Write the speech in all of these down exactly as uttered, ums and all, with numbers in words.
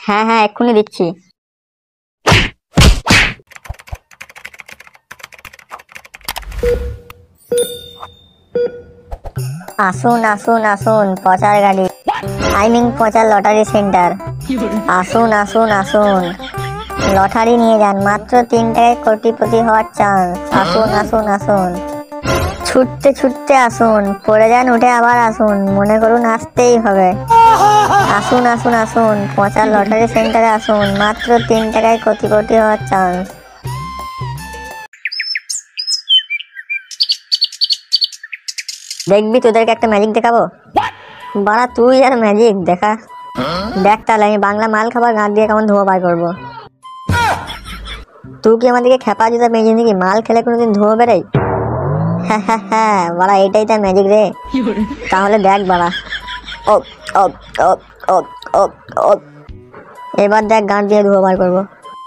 হ্যাঁ হ্যাঁ এক্ষুনি দিচ্ছি। আসুন আসুন আসুন পচার গাড়ি, আই মিন পচার লটারি সেন্টার। আসুন আসুন আসুন লটারি নিয়ে যান, মাত্র তিন টাকায় কোটিপতি হওয়ার চান্স। আসুন আসুন আসুন ছুটতে ছুটতে আসুন, পড়ে যান উঠে আবার আসুন, মনে করুন আসতেই হবে। আসুন আসুন আসুন পচার লটারি সেন্টারে আসুন, মাত্র তিন টাকায় কোটিপতি হওয়ার চান্স। দেখবি তোদেরকে একটা ম্যাজিক দেখাবো। বাড়া তুই আর ম্যাজিক দেখা, দেখ তাহলে আমি বাংলা মাল খাবার গাঁট দিয়ে কেমন ধোয়া বার করবো। তুই কি আমাদেরকে খেপা জুতা পেয়েছিস নাকি? মাল খেলে কোনোদিন ধোয়া বেরোয়? হ্যাঁ হ্যাঁ হ্যাঁ বাড়া এটাই তার ম্যাজিক রে। তাহলে দেখ বাড়া, ও ও ও ও ও ও এবার দেখ গাঁট দিয়ে ধোয়া বার করবো।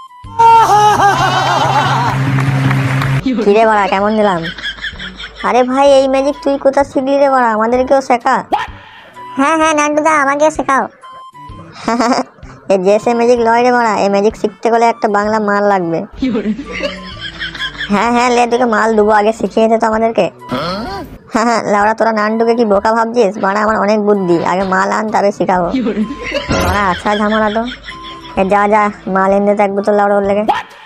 কিরে বাড়া কেমন দিলাম? আরে ভাই এই ম্যাজিক তুই কোথা শিখলি রে বাড়া? আমাদেরকেও শেখা। হ্যাঁ হ্যাঁ নান্টুদা আমাকে শেখাও। এই যে সে ম্যাজিক লয় রে বাড়া, এই ম্যাজিক শিখতে গেলে একটা বাংলা মাল লাগবে। হ্যাঁ হ্যাঁ লে তোকে মাল দেবো, আগে শিখিয়েছে তো আমাদেরকে। হ্যাঁ হ্যাঁ লাউড়া তোরা নান্টুকে কি বোকা ভাবছিস? বাড়া আমার অনেক বুদ্ধি, আগে মাল আন তবে শিখাবো। বাড়া আচ্ছা ঝামেলা তো, যা যা মাল এনে তো এক বোতল লাউড়া ওর লেগে।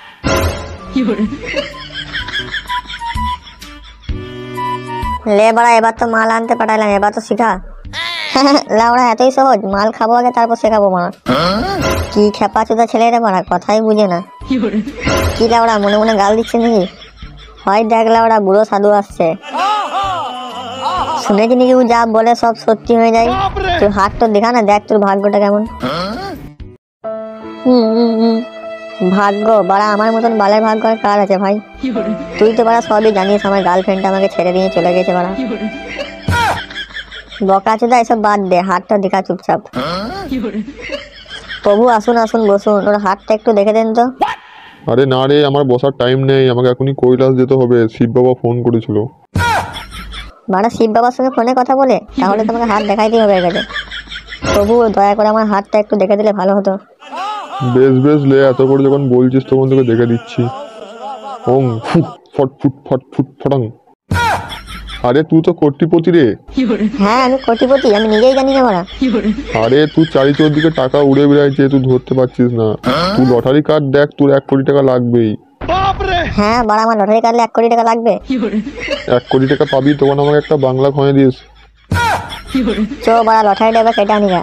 লে বাড়া এবার তো মাল আনতে পাঠাইলাম, এবার তো শিখা। লাউড়া এতই সহজ? মাল খাবো আগে তারপর শেখাবো মারা। কি খেপা চোদা ছেলে রে মারা, কথাই বুঝে না। কি লাউড়া মনে মনে গাল দিচ্ছে নাকি? হয় দেখ লাউড়া বুড়ো সাধু আসছে। শুনেছি নাকি ও যা বলে সব সত্যি হয়ে যায়। তুই হাত তো দেখা না, দেখ তোর ভাগ্যটা কেমন। হম হম হম ভাগ্য বাড়া আমার মতন বালের ভাগ্য আর কার আছে ভাই? তুই তো বাড়া সবই জানিস, আমার গার্লফ্রেন্ডটা আমাকে ছেড়ে দিয়ে চলে গেছে বাড়া। বকা চোদা এসব বাদ দে, হাতটা দেখা চুপচাপ। প্রভু আসুন আসুন বসুন, ওর হাতটা একটু দেখে দেন তো। আরে না রে, আমার বসার টাইম নেই, আমাকে এখনই কৈলাস যেতে হবে, শিব বাবা ফোন করেছিল। বাড়া শিব বাবার সঙ্গে ফোনে কথা বলে? তাহলে তোমাকে হাত দেখাইতেই হবে গেছে। প্রভু দয়া করে আমার হাতটা একটু দেখে দিলে ভালো হতো। বেশ বেশ লে, এত করে যখন বলছিস তখন তোকে দেখে দিচ্ছি। ওং ফুট ফট ফুট ফট ফুট ফটাং। আরে তুই তো কোটিপতি রে। হ্যাঁ আমি কোটিপতি, আমি নিজেই জানি না বাড়া। আরে তুই চারি চৌদিকে টাকা উড়ে বেড়াইছে, তুই ধরতে পারছিস না। তুই লটারি কার্ড দেখ, তোর এক কোটি টাকা লাগবেই। হ্যাঁ বাড়া আমার লটারি কাটলে এক কোটি টাকা লাগবে। এক কোটি টাকা পাবি তখন আমাকে একটা বাংলা খয়ে দিস। চো বাড়া লটারিটা এবার কেটে আনি গা।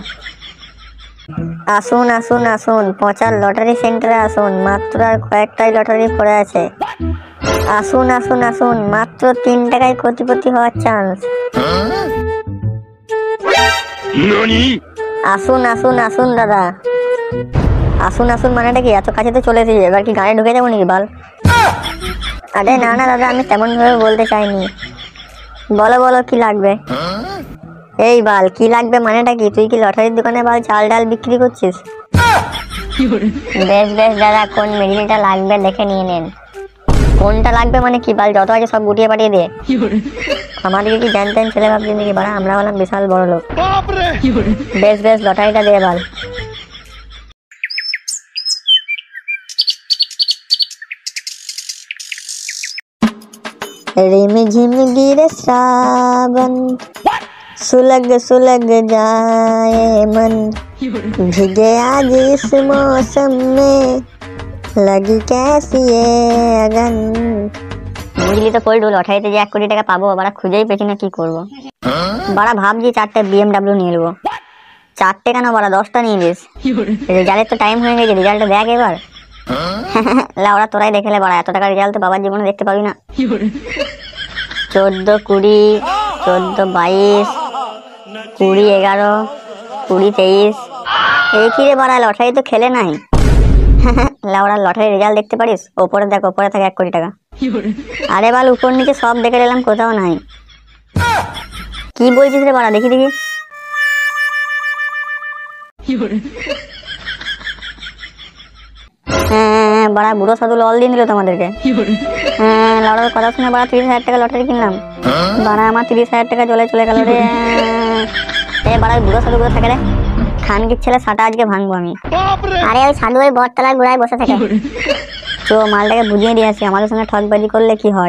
আসুন আসুন আসুন পচার লটারি সেন্টারে আসুন, মাত্র আর কয়েকটাই লটারি পড়ে আছে। আসুন আসুন আসুন মাত্র তিন টাকায় কোটিপতি হওয়ার চান্স। আসুন আসুন আসুন দাদা। আসুন আসুন মানেটা কি? এত কাছে তো চলে এসেছি, এবার কি গাড়ি ঢুকে যাবো নাকি বাল? আরে না না দাদা আমি তেমন ভাবে বলতে চাইনি। বলো বলো কি লাগবে? এই বাল কি লাগবে মানেটা কি? তুই কি লটারির দোকানে বাল চাল ডাল বিক্রি করছিস? বেশ বেশ দাদা কোন মেডিসিনটা লাগবে দেখে নিয়ে নেন। কোনটা লাগবে মানে কি বাল? যত আছে সব গুটিয়ে পাঠিয়ে দে। আমাদেরকে কি জানতেন ছেলে ভাবছি নাকি বাড়া? আমরা হলাম বিশাল বড় লোক। বেশ বেশ লটারিটা দে বাল। रिम झिम गिरे सावन, सुलग सुलग जाए मन, भीगे आज इस मौसम में, लगी कैसी ये अगन। বুঝলি তো পড়লু, লটারিতে যে এক কোটি টাকা পাবো বাড়া খুঁজেই পেছি না, কি করবো বাড়া? ভাবছি চারটে বিএমডাব্লিউ নিয়ে নেবো। চারটে কেন বাড়া, দশটা নিয়ে নিস। রেজাল্টের তো টাইম হয়ে গেছে, রেজাল্টটা দেখ এবার। লাউড়া তোরাই দেখলে বাড়া, এত টাকা রেজাল্ট তো বাবার জীবনে দেখতে পাবি না। চোদ্দ কুড়ি চোদ্দ বাইশ কুড়ি এগারো কুড়ি তেইশ এই কি রে বাড়া? লটারি তো খেলে নাই। লাউড়া লটারি রেজাল্ট দেখতে পারিস? ওপরে দেখ, ওপরে থাকে এক কোটি টাকা। আরে বাল উপর নিচে সব দেখে নিলাম, কোথাও নাই। কি বলছিস রে বাড়া? দেখি দেখি। হ্যাঁ বাড়া বুড়ো সাধু লল দিয়ে দিল তোমাদেরকে। হ্যাঁ লাউড়ার কথা শুনে বাড়া তিরিশ হাজার টাকা লটারি কিনলাম। বাড়া আমার তিরিশ হাজার টাকা জলে চলে গেল রে। এ বাড়া বুড়ো সাধু কোথা থাকে রে? খানকির ছেলে সাটা আজকে ভাঙবো আমি। আরে ওই সাধু ওই বটতলার গোড়ায় বসে থাকে। তো মালটাকে বুঝিয়ে দিয়ে আসি আমাদের সঙ্গে ঠকবাজি করলে কি হয়।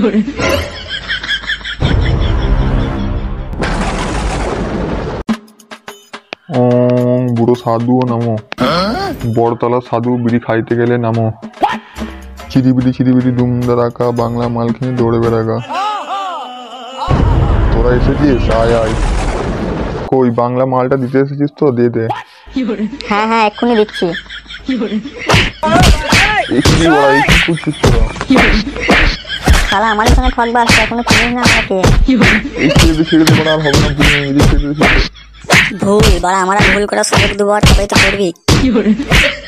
ওং বুড়ো সাধু নামো, বড়তলা সাধু বিড়ি খাইতে গেলে নামো, চিরিবিড়ি চিরিবিড়ি দুম দাঁড়াকা বাংলা মাল খেয়ে দৌড়ে বেড়াকা। তোরা এসেছিস? আয় আয়। কই বাংলা মালটা দিতে এসেছিস তো? দে দে। হ্যাঁ হ্যাঁ এক্ষুনি দিচ্ছি। এক্ষুনি বলা, এই কি করছিস তোরা? শালা আমাদের সঙ্গে ঠকবা আসছে, এখনো চিনিস না আমাকে? এই ছেড়ে দে ছেড়ে দে, আর হবে না, তুই নিজে ছেড়ে দে। ভুল বাড়া, আমরা ভুল করার সুযোগ দেবো আর তবেই তো করবি।